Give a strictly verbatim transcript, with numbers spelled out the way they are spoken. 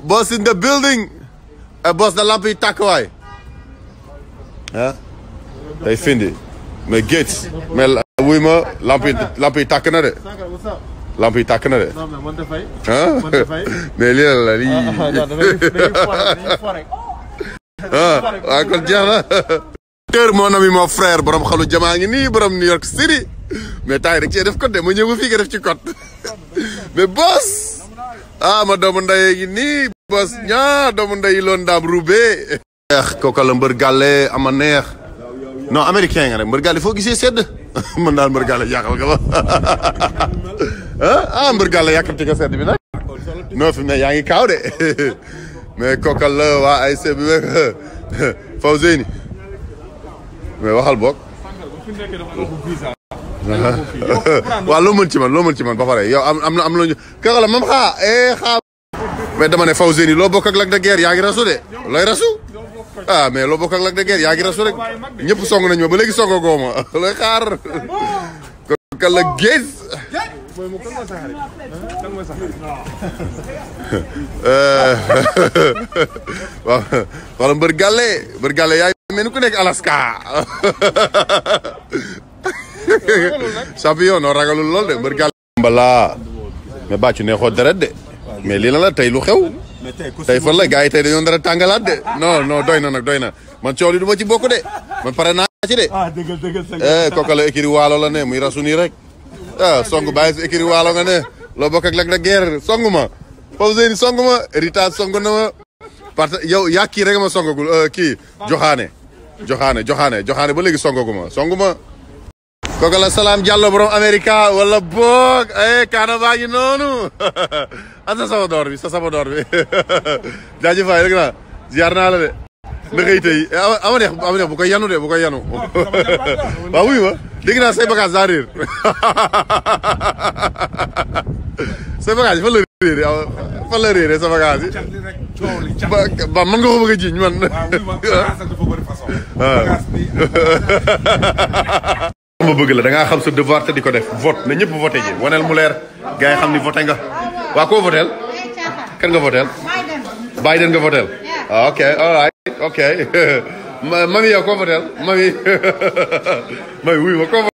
boss in the building. Boss de lamp yi tàkk waay. ah day findi mais Gates mais wuy ma lamp yi lamp yi tàkk na de. lamp yi tàkk na de. ah mais lii la la lii. ah waaw kon jeex na. mon ami mon frère borom xalu jamaa ngi nii borom New York City mais tay rek cee def code de ma ñëw ba fii nga def ci code mais boss ah ma doomu ndey gi nii boss ñaa doomu ndey loon daam roubé neex kooka la mbër gàlle ama neex non américain nga rek mbër gàlle foo gisee sedd mën daal mbër gàlle yàqal nga ma ah mbër gàlle yàqal ci nga sedd bi nag non fi mu ne yaa ngi kaaw de mais kooka la waa ay seb bi wek Fawzeyni mais waxal boog waaw loo mën ci man loo mën ci man ba pare yow am am na am nañu kaka la mam xaa eh xaa mais dama ne Fawzeyni loo bokk ak Lac de Guiers yaa ngi rasu de looy rasu ah mais loo bokk ak Lac de Guiers yaa ngi rasu rek ñëpp song nañu ma ba léegi songo gooma looy xaar kaka la Guiers waaw wala mbër gàlle mbër gàlle yaa mel ni ku nekk Alaska champion noo ragalul lool de mbër gàlle mbala mais bàccu neexoo deret de mais lii la la tey lu xew tey fan la gars yi tey dañoo dara tàngalaat de non non doy na nag doy na man coow li du ma ci bokk de man pare naa ci de eh kooka la écurie Waalo la ne muy rasu nii rek ah song bàyyi si écurie Waalo nga ne loo bokk ak Lac de Guiers song ma Fawzeyni song ma héritage song na ma parce que yow yaa kii rek ma songagul kii joxaane joxaane joxaane joxaane ba léegi songagu ma songu ma kooku la Salam Diallo borom America wala boog eh kaana baa ngi noonu an sa sama door bi sa sama door bi jaajëf waay rek naa ziar naa la de ndëxëy tey ama neex ama neex bu koy yanu de bu koy yanu waaw wuyu ma dégg naa say bagage daa réer say bagage fan la réeré fan la réeré sa bagage yi ba man nga ko bëgg a jiñ man ma bëgg la da ngaa xam sa devoir te di ko def vote na ñëpp voté ji waneel mu leer gars yi xam ni voté nga waa koo votel kan nga votel Biden nga votel ah ok all right ok mami yow koo votel mami mami wuy ma koo